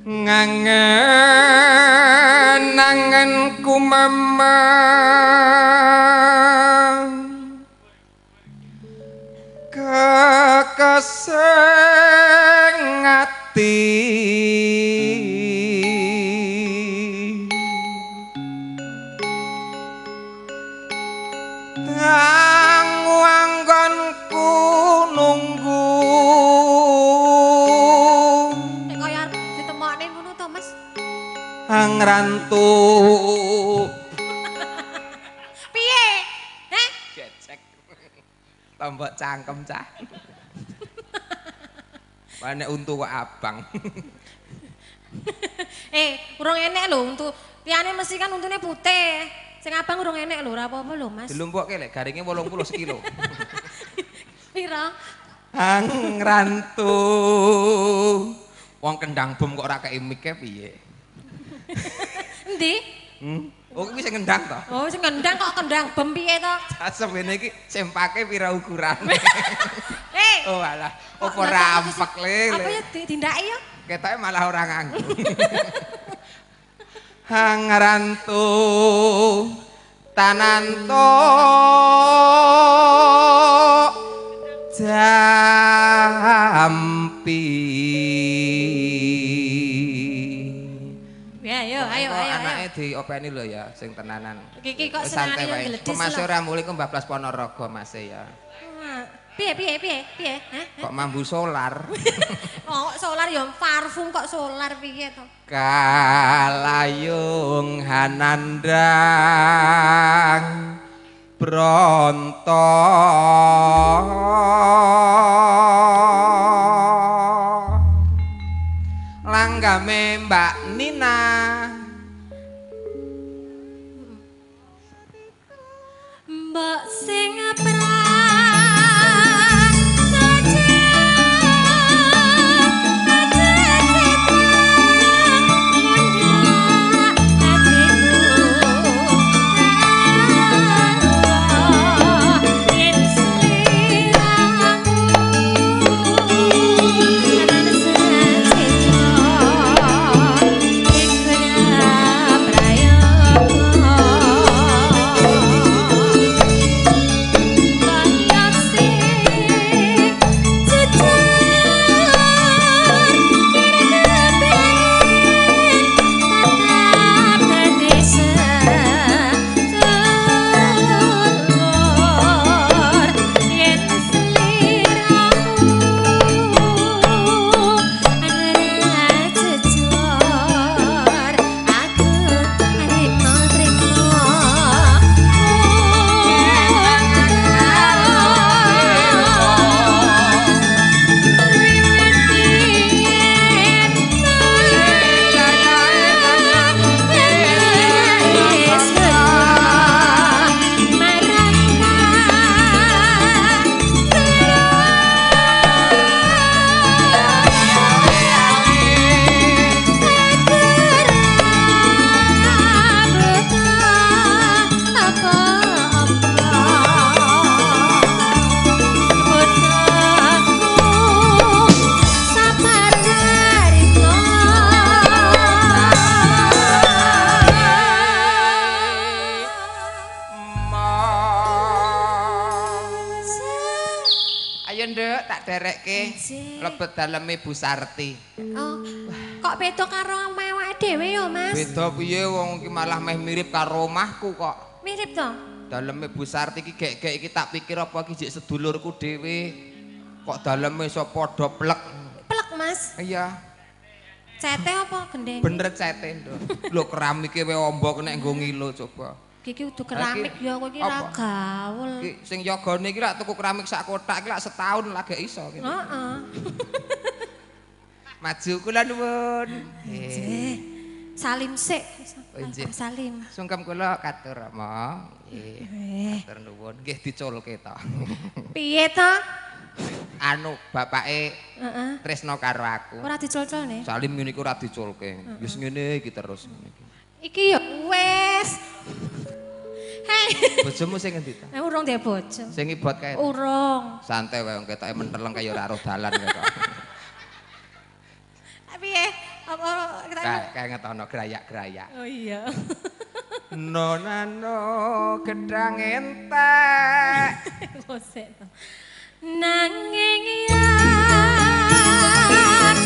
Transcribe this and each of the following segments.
Nangenku memang kekeseng ati anggonku nunggu nek kaya ditemokne ngono to Mas angrantu piye heh gecek tombok cangkem cah nek untu kok abang urung enek lho untu liyane mesti kan untune putih sing abang urung enek lho ora apa-apa lho Mas dilumpukke lek garinge 80 sekilo pira angrantu wong kendang bom kok ora kei mike piye endi oh kuwi sing ngendang to oh sing ngendang kok kendang bom piye to sampeyan iki sempake pira ukurane oh alah opo rampek le apa ya dindake ya ketoke malah ora nganggo angrantu tananto jampi ya ayo anake diopeni lho ya sing tenanan iki kok santai wae gledis Mas ora muli ku bablas Ponorogo Mas ya piye hah kok mambu solar oh solar ya parfum kok solar piye to kalayung hanandang bronto langgame Mbak Nina mbok sing aprang derekke lebet daleme Bu Sarti. Oh, kok beda karo awake dhewe ya, Mas? Beda piye wong iki malah meh mirip karo omahku kok. Mirip to? Daleme Bu Sarti iki gek-gek iki tak pikir apa iki jek sedulurku dhewe. Kok daleme iso padha plek. Plek, Mas? Iya. Cete apa gendeng? Bener cete, Nduk. Lho keramike wae ombok nek nggo ngilo coba. Iki udah keramik ya aku iki ra gaul. Iki sing yogane iki lak tuku keramik sak kotak iki lak setahun lagi iso gitu. Heeh. Maju kula nuwun. Salim sik. Nggih. Salim. Sungkem kula katur Rama. Nggih. Katur nuwun. Nggih diculke to. Piye to? Anu bapake tresno karo aku. Ora dicul-culne. Salim ngene iku ora diculke. Wis ngene iki terus ngene iki. Iki ya wis. Hei. Bojomu sing endi to? Urung duwe bojo. Sing ibot kae. Urung. Santai wae wong ketoke menteleng kaya ora aruh dalan kaya. Piye? Apa kayak ngetono grayak-grayak. Oh iya. Nonano gedang entek. Kosek to. Nanging yen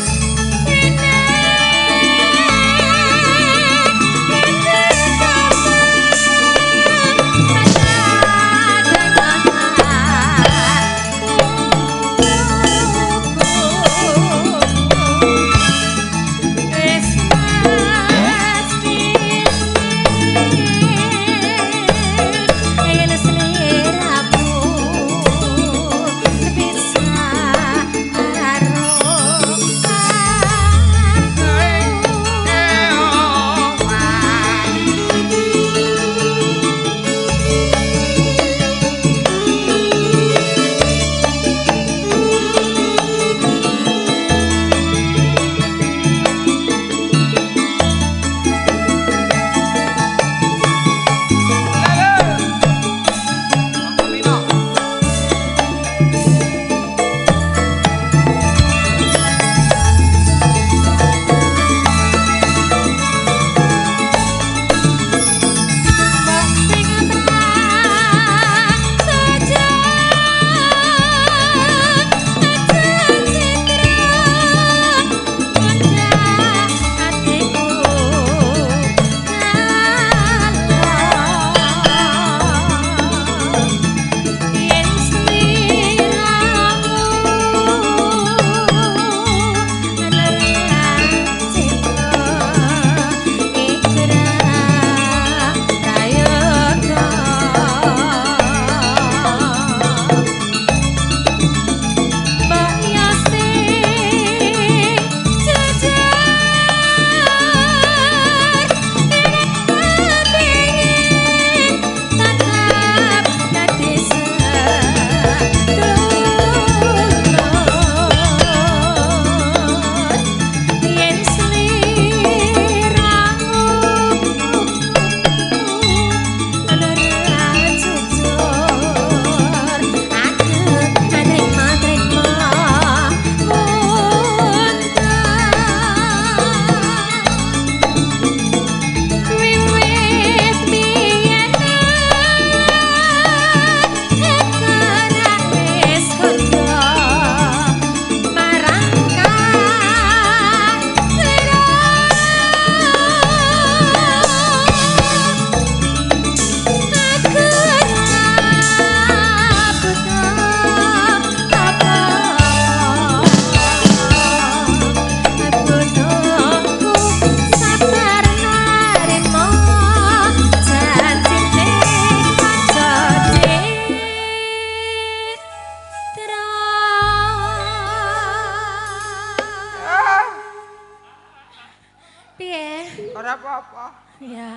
Ora apa-apa. Ya.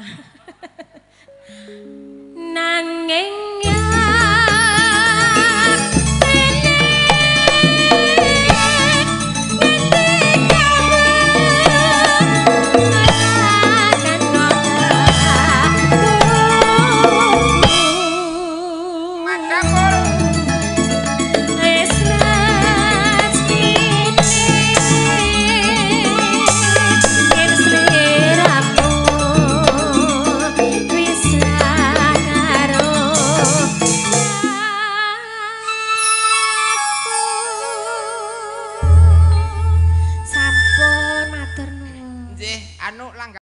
Nanging